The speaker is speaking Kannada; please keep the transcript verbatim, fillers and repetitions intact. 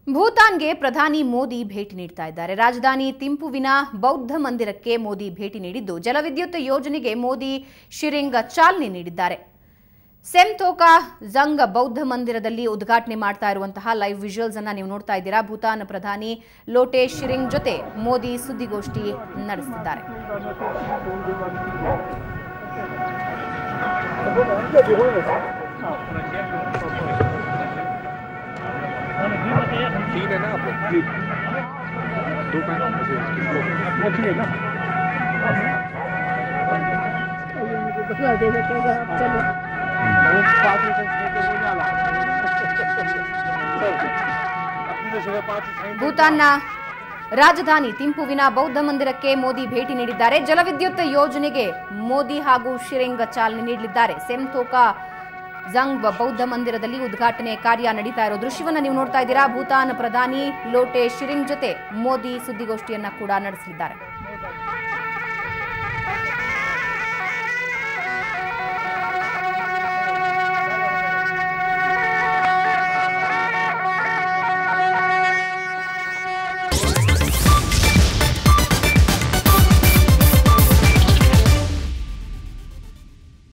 ಭೂತಾನ್ಗೆ ಪ್ರಧಾನಿ ಮೋದಿ ಭೇಟಿ ನೀಡ್ತಾ ಇದ್ದಾರೆ. ರಾಜಧಾನಿ ಥಿಂಪುವಿನ ಬೌದ್ಧ ಮಂದಿರಕ್ಕೆ ಮೋದಿ ಭೇಟಿ ನೀಡಿದ್ದು ಜಲವಿದ್ಯುತ್ ಯೋಜನೆಗೆ ಮೋದಿ ಶಿರಿಂಗ್ ಚಾಲನೆ ನೀಡಿದ್ದಾರೆ. ಸೆಮ್ತೋಖಾ ಝಂಗ್ ಬೌದ್ಧ ಮಂದಿರದಲ್ಲಿ ಉದ್ಘಾಟನೆ ಮಾಡ್ತಾ ಇರುವಂತಹ ಲೈವ್ ವಿಜುವಲ್ಸ್ ಅನ್ನ ನೀವು ನೋಡ್ತಾ ಇದ್ದೀರಾ. ಭೂತಾನ್ ಪ್ರಧಾನಿ ಲೋಟೆ ಶಿರಿಂಗ್ ಜೊತೆ ಮೋದಿ ಸುದ್ದಿಗೋಷ್ಠಿ ನಡೆಸಿದ್ದಾರೆ. तीन है ना आप दो पैन ಭೂತಾನ್ನ ರಾಜಧಾನಿ ಥಿಂಪುವಿನ ಬೌದ್ಧ ಮಂದಿರಕ್ಕೆ ಮೋದಿ ಭೇಟಿ ನೀಡಿದ್ದಾರೆ. ಜಲವಿದ್ಯುತ್ ಯೋಜನೆಗೆ ಮೋದಿ ಹಾಗೂ ಶಿರಿಂಗ್ ಚಾಲನೆ ನೀಡಲಿದ್ದಾರೆ. ಸೆಮ್ತೋಖಾ ಝಂಗ್ ಬೌದ್ಧ ಮಂದಿರದಲ್ಲಿ ಉದ್ಘಾಟನೆ ಕಾರ್ಯ ನಡೀತಾ ಇರೋ ದೃಶ್ಯವನ್ನ ನೀವು ನೋಡ್ತಾ ಇದ್ದೀರಾ. ಭೂತಾನ್ ಪ್ರಧಾನಿ ಲೋಟೆ ಶಿರಿಂಗ್ ಜೊತೆ ಮೋದಿ ಸುದ್ದಿಗೋಷ್ಠಿಯನ್ನ ಕೂಡ ನಡೆಸಲಿದ್ದಾರೆ.